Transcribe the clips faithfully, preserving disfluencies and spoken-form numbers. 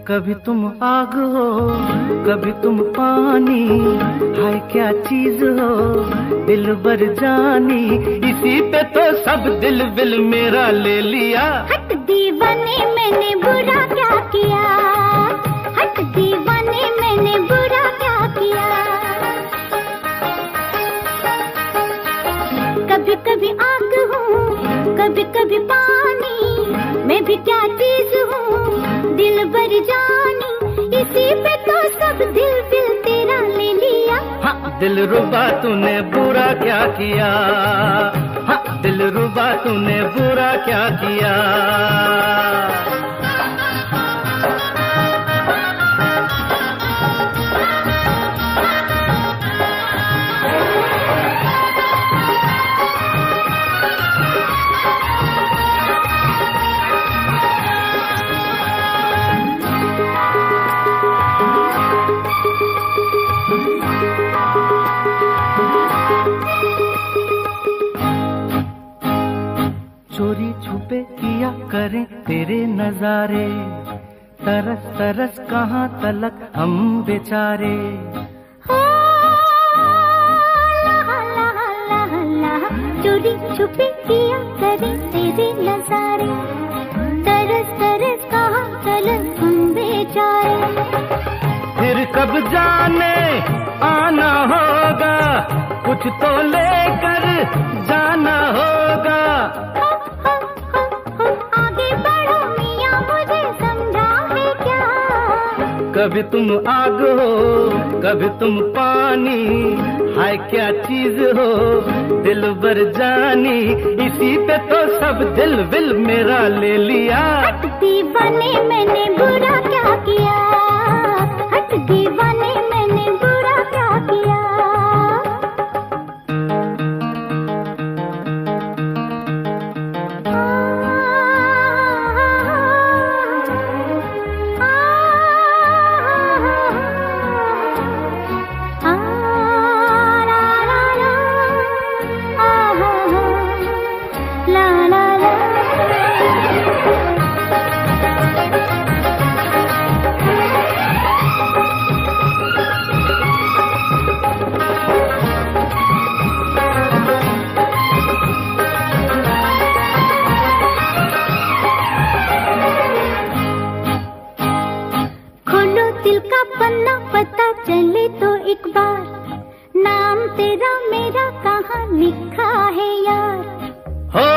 कभी तुम आग हो कभी तुम पानी, हाय क्या चीज हो दिल भर जानी, इसी पे तो सब दिल विल मेरा ले लिया। हट दीवाने मैंने बुरा क्या किया, हट दीवाने मैंने बुरा क्या किया। कभी कभी आग हूँ कभी कभी पानी, मैं भी क्या चीज हूँ दिल भर जानी, इसी पे तो सब दिल दिल तेरा ले लिया। हाँ दिल रुबा तूने बुरा क्या किया, हाँ दिल रुबा तूने बुरा क्या किया। चोरी छुपे किया करें तेरे नजारे, तरस तरस कहाँ तलक हम बेचारे। हो ला ला ला ला, चोरी छुपे किया करें तेरे नजारे, तरस तरस कहाँ तलक हम बेचारे। फिर कब जाने आना होगा, कुछ तो लेकर जाना होगा। कभी तुम आग हो कभी तुम पानी, हाय क्या चीज हो दिल भर जानी, इसी पे तो सब दिल विल मेरा ले लिया। हट दीवाने मैंने बुरा क्या किया, हट दीवाने मैंने बुरा क्या किया। दिल का पन्ना पता चले तो एक बार, नाम तेरा मेरा कहाँ लिखा है यार। हो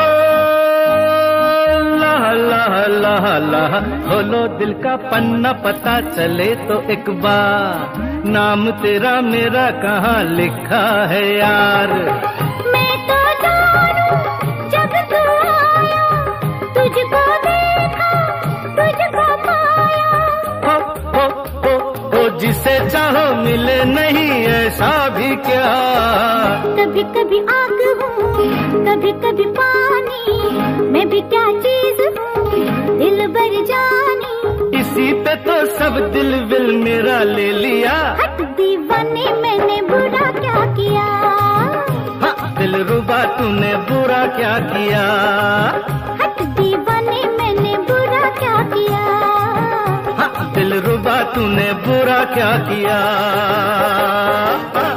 ला ला ला ला, खोलो दिल का पन्ना पता चले तो एक बार, नाम तेरा मेरा कहाँ लिखा है यार। मैं तो जानू जब तू आया, तुझको देखा तुझको पाया। हो हो हो हो जिसे चाहो मिले नहीं ऐसा भी क्या। कभी कभी आग हूँ कभी कभी पानी, मैं भी क्या चीज हूँ दिल भर जानी, इसी पे तो सब दिल विल मेरा ले लिया। हट दीवाने मैंने बुरा क्या किया, हाँ दिल रुबा तूने बुरा क्या किया। हट दीवाने मैंने बुरा क्या किया, हाँ दिल रुबा तूने बुरा क्या किया।